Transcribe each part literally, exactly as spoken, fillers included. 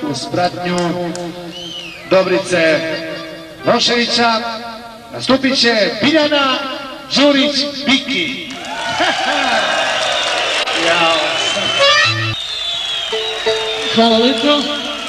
uz pratnju Dobrice Noševića nastupit će Biljana Đurić-Biki. Hvala lepo.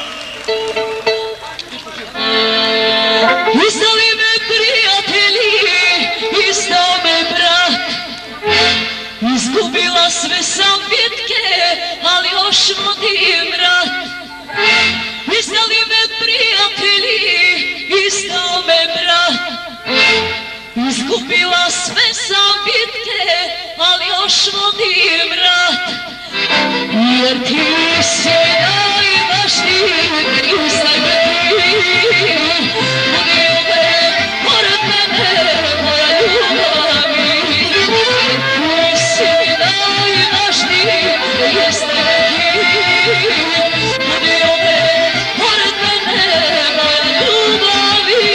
Izdali me prijatelji, izdao me brat. Izgubila sve sam bitke, ali još vodim rat. Izdali me prijatelji, izdao me brat. Izgubila sve sam bitke, ali još vodim rat. Jer ti si najvažniji, izdaj me ti. Budio me pored mene, moja ljubavi. Ti si najvažniji, izdaj me ti. Budio me pored mene, moja ljubavi.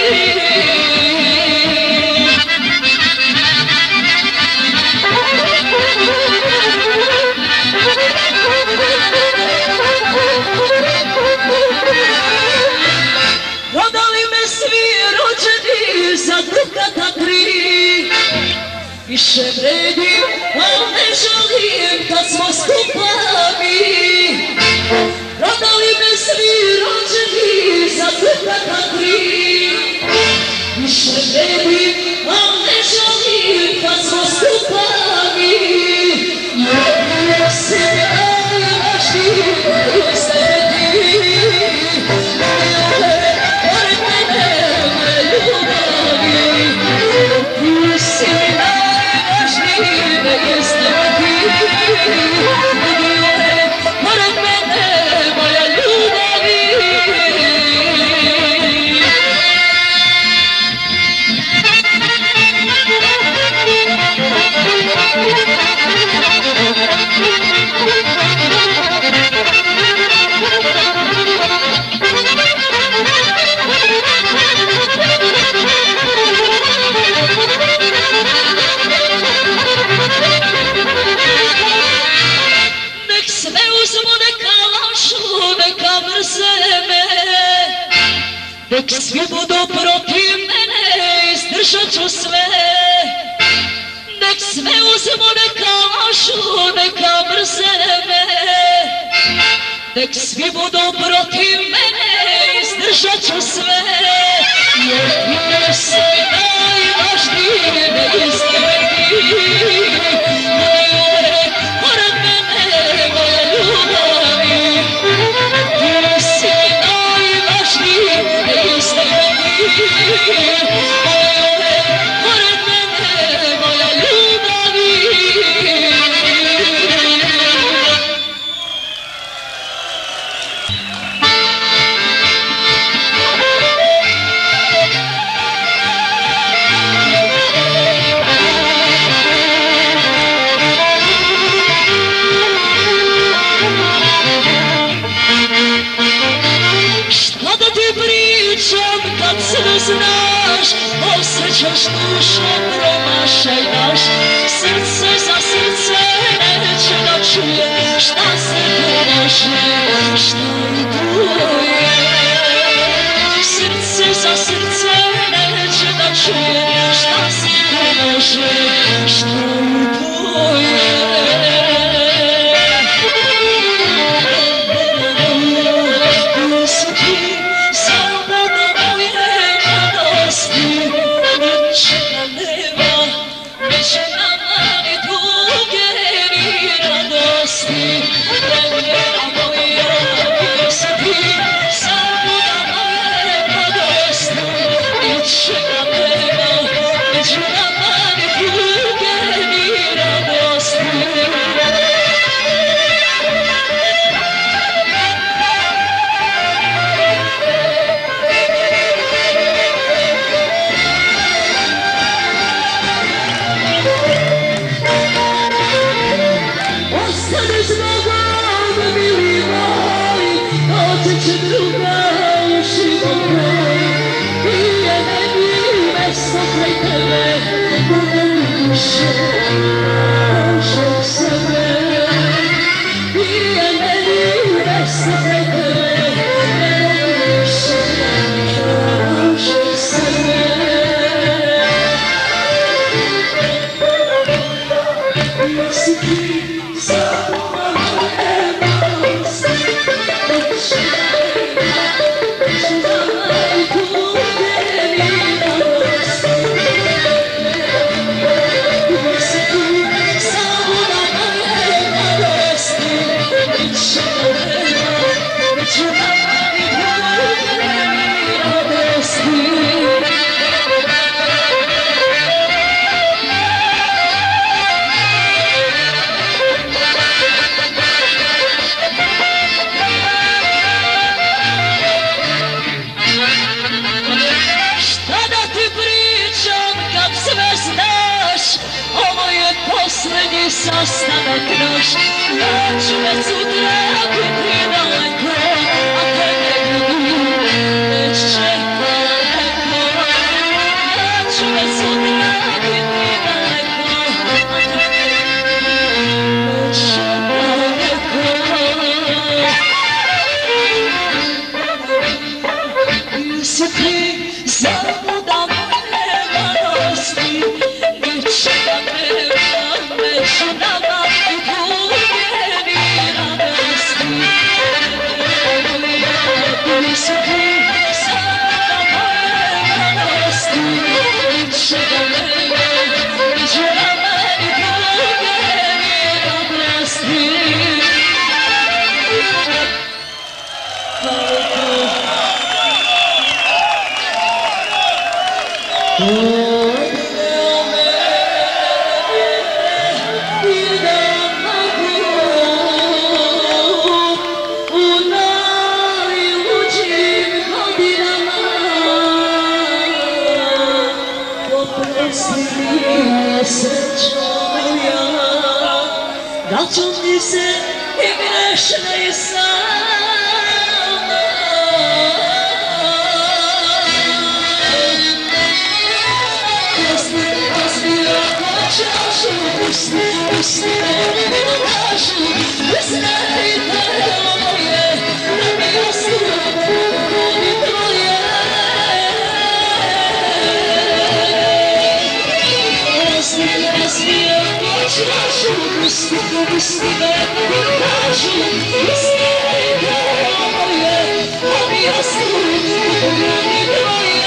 Prodali me svi rođeni za dukata tri. Više vredim, al ne žalim kad smo skupa mi. Prodali me svi rođeni za dukata tri. Više vredim, al ne žalim kad smo skupa mi. Jer si najvažniji, izdaj me ti. Pored mene, moja ljubavi. Ti si najvažniji, izdaj me ti. Pored mene, moja ljubavi. Nek sve uzmu, neka lažu, neka mrze me. Nek svi budu protiv mene, izdržat ću sve. Nek sve uzmu, neka lažu, neka mrze me. Nek svi budu protiv mene, izdržat ću sve. Jer ti si najvažniji, ne izdaj me ti. Pored mene, moja ljubavi. Ti si najvažniji, ne izdaj me ti. Pored mene, moja ljubavi. Šta da ti pričam kad se ne znaš, osjećaš dušom promašaj naš. Srce za srce neće da čuje, šta se tu može, šta i truje. Srce za srce neće da čuje, šta se tu može, šta i truje. Posljednji sastanak naš, neću me sutra biti daleko, a tebe budu već čeka neko. Neću me sutra biti daleko, a tebe budu već čeka neko. Jesi ti zabuda moje radosti, bit će da me među nama i budeni radosti. Nisi ti zabuda moje radosti, bit će da me među nama i budeni radosti. Vraćam ti se i grešna i sama. Pusti, pusti, ako čašu, pusti, pusti, me da kažu, priznajte moje, da mi ostane grudi tvoje. Pusti, pusti, ako čašu, pusti, pusti me da kažu, priznajte moje, da mi ostane grudi tvoje.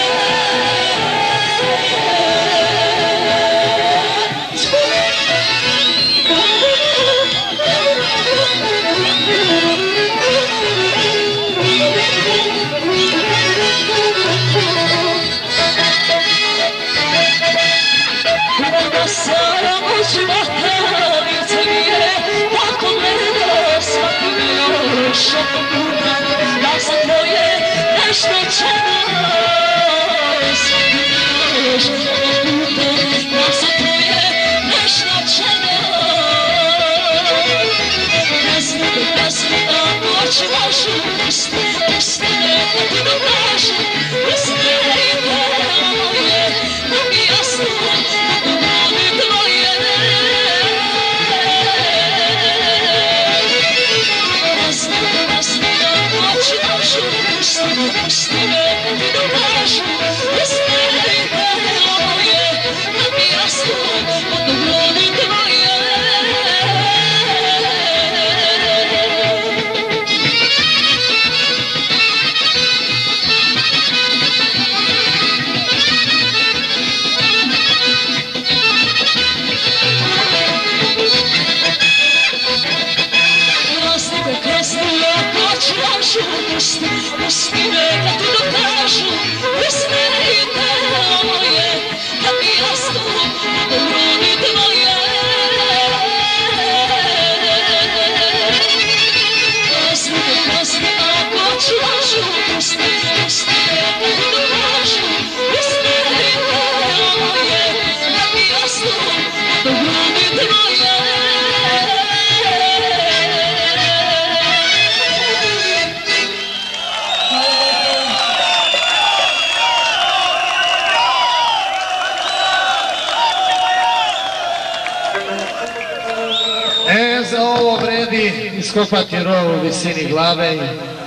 Samo života lice mi je tako gleda svaki još oko puta da za tvoje nešto čega svaki još oko puta da za tvoje nešto čega ne znam da znam da noć vašu pusti, pusti me da ti dokažu priznajte moje da mi jasno pusti me da ti dokažu, priznajte moje, da mi jasno od grudi tvoje. Krasni me, krasni, ako ću vašu pusti, pusti me da ti dokažu, priznajte moje, da mi jasno od grudi tvoje. Krasni me, krasni, ako ću vašu pusti, pusti me da ti dokažu, priznajte moje, da mi jasno od grudi tvoje. E, za ovo vredi iskopati rov u visini glave